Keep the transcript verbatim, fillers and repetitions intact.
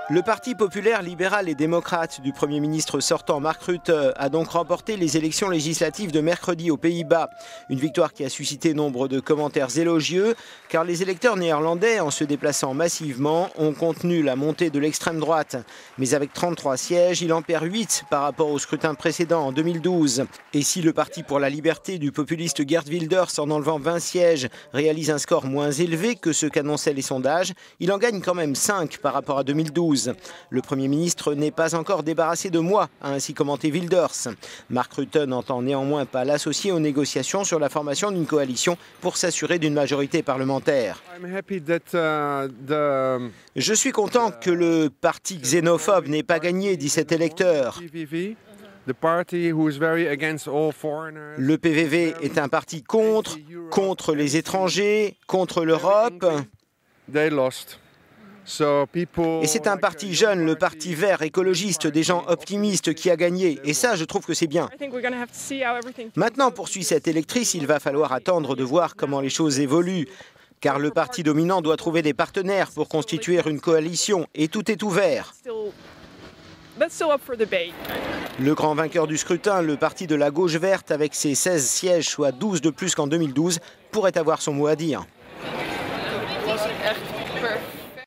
Le Parti populaire libéral et démocrate du Premier ministre sortant Mark Rutte a donc remporté les élections législatives de mercredi aux Pays-Bas. Une victoire qui a suscité nombre de commentaires élogieux, car les électeurs néerlandais, en se déplaçant massivement, ont contenu la montée de l'extrême droite. Mais avec trente-trois sièges, il en perd huit par rapport au scrutin précédent en deux mille douze. Et si le Parti pour la liberté du populiste Geert Wilders, en enlevant vingt sièges, réalise un score moins élevé que ce qu'annonçaient les sondages, il en gagne quand même cinq par rapport à deux mille douze. Le Premier ministre n'est pas encore débarrassé de moi, a ainsi commenté Wilders. Mark Rutte n'entend néanmoins pas l'associer aux négociations sur la formation d'une coalition pour s'assurer d'une majorité parlementaire. Je suis content que le parti xénophobe n'ait pas gagné, dit cet électeur. Le P V V est un parti contre, contre les étrangers, contre l'Europe. Et c'est un parti jeune, le parti vert, écologiste, des gens optimistes qui a gagné. Et ça, je trouve que c'est bien. Maintenant, poursuit cette électrice, il va falloir attendre de voir comment les choses évoluent. Car le parti dominant doit trouver des partenaires pour constituer une coalition. Et tout est ouvert. Le grand vainqueur du scrutin, le parti de la gauche verte, avec ses seize sièges, soit douze de plus qu'en deux mille douze, pourrait avoir son mot à dire.